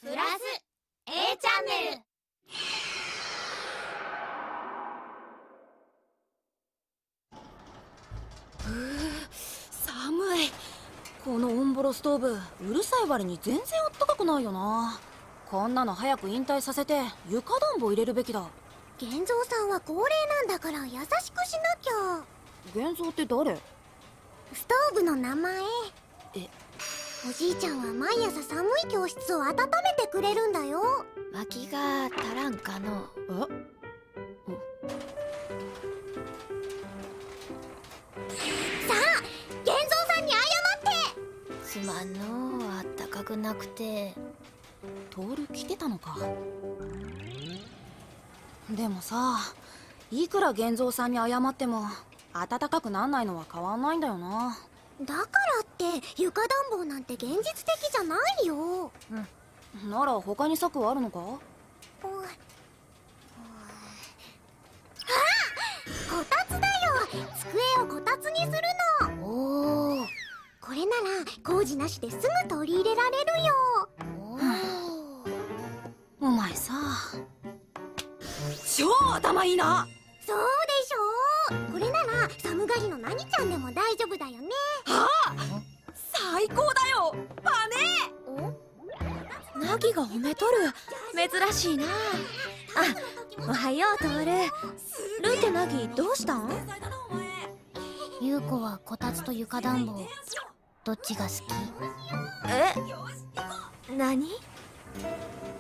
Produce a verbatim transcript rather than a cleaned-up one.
プラス A チャンネル。 ふう、寒い。このオンボロストーブ、うるさい割に全然あったかくないよな。こんなの早く引退させて床暖房入れるべきだ。 玄三さんは高齢なんだから優しくしなきゃ。 玄三って誰？ ストーブの名前。 え、 おじいちゃんは毎朝寒い教室を温めてくれるんだよ。 薪が足らんかの。 え、 さあ玄三さんに謝って。 すまんのう、あったかくなくて。 トール来てたのか。でもさ、いくら玄三さんに謝っても暖かくなんないのは変わんないんだよな。 だからって床暖房なんて現実的じゃないよ。 うん、なら他に策はあるのか？ おいあ、こたつだよ。机をこたつにするの。 おお、 これなら工事なしですぐ取り入れられるよ。 お前さ、超頭いいな。 そうでしょう。これなら寒がりの何ちゃんでも大丈夫だよね。 ああ、最高だよパネ。 ナギが褒めとる。珍しいな。あ、おはようトール。ルンってナギどうしたん？ 優子はこたつと床暖房どっちが好き？ え、何？